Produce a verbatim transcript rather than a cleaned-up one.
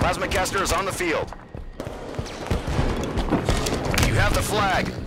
Plasma caster is on the field. You have the flag.